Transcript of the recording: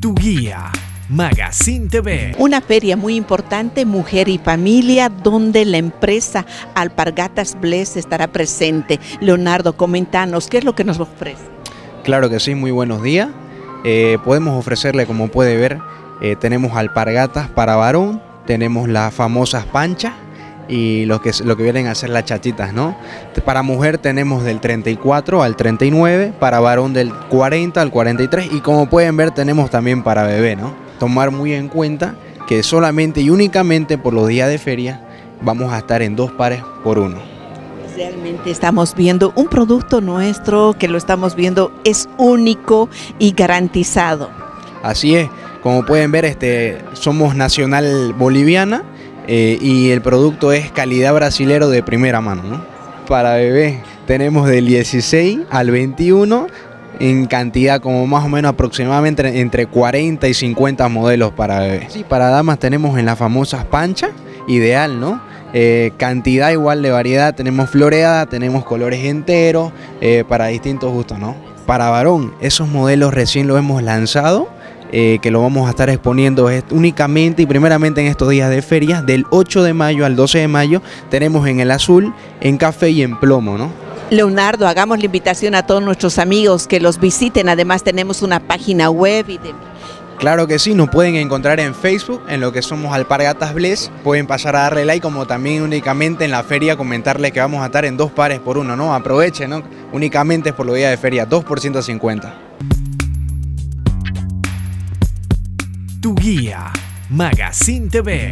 Tu guía, Magazine TV. Una feria muy importante, Mujer y Familia, donde la empresa Alpargatas Bless estará presente. Leonardo, coméntanos, ¿qué es lo que nos ofrece? Claro que sí, muy buenos días. Podemos ofrecerle, como puede ver, tenemos alpargatas para varón, tenemos las famosas panchas y lo que vienen a ser las chachitas, ¿no? Para mujer tenemos del 34 al 39, para varón del 40 al 43 y como pueden ver tenemos también para bebé, ¿no? Tomar muy en cuenta que solamente y únicamente por los días de feria vamos a estar en 2 pares por 1. Realmente estamos viendo un producto nuestro que lo estamos viendo es único y garantizado. Así es, como pueden ver somos nacional boliviana y el producto es calidad brasilero de primera mano, ¿no? Para bebé tenemos del 16 al 21 en cantidad como más o menos aproximadamente entre 40 y 50 modelos para bebé. Sí, para damas tenemos en las famosas panchas, ideal, ¿no? Cantidad igual de variedad, tenemos floreada, tenemos colores enteros, para distintos gustos, ¿no? Para varón, esos modelos recién los hemos lanzado, que lo vamos a estar exponiendo únicamente y primeramente en estos días de feria, del 8 de mayo al 12 de mayo, tenemos en el azul, en café y en plomo, ¿no? Leonardo, hagamos la invitación a todos nuestros amigos que los visiten, además tenemos una página web y demás. Claro que sí, nos pueden encontrar en Facebook, en lo que somos Alpargatas Bless, pueden pasar a darle like, como también únicamente en la feria comentarles que vamos a estar en 2 pares por 1, ¿no? Aprovechen, ¿no? Únicamente por los días de feria, 2 por 150. Tu guía, Magazine TV.